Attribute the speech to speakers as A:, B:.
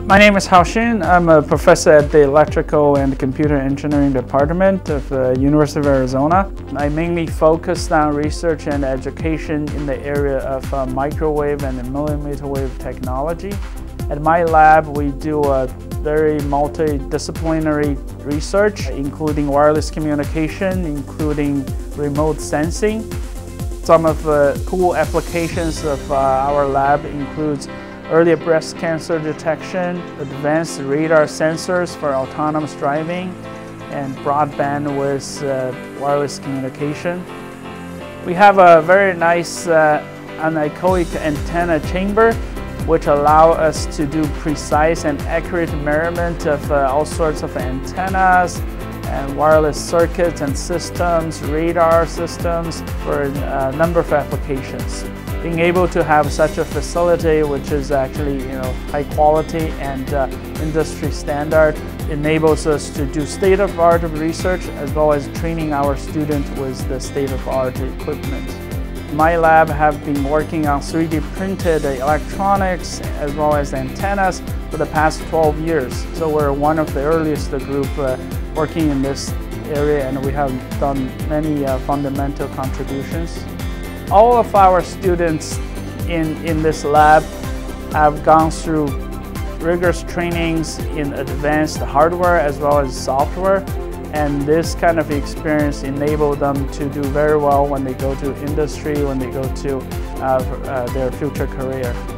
A: My name is Hao Xin. I'm a professor at the Electrical and Computer Engineering Department of the University of Arizona. I mainly focus on research and education in the area of microwave and millimeter wave technology. At my lab, we do a very multidisciplinary research, including wireless communication, including remote sensing. Some of the cool applications of our lab includes early breast cancer detection, advanced radar sensors for autonomous driving, and broadband with wireless communication. We have a very nice anechoic antenna chamber, which allow us to do precise and accurate measurement of all sorts of antennas and wireless circuits and systems, radar systems for a number of applications. Being able to have such a facility, which is actually high quality and industry standard, enables us to do state-of-the-art research as well as training our students with the state-of-the-art equipment. My lab have been working on 3D printed electronics as well as antennas for the past 12 years. So we're one of the earliest group working in this area, and we have done many fundamental contributions. All of our students in this lab have gone through rigorous trainings in advanced hardware as well as software, and this kind of experience enabled them to do very well when they go to industry, when they go to their future career.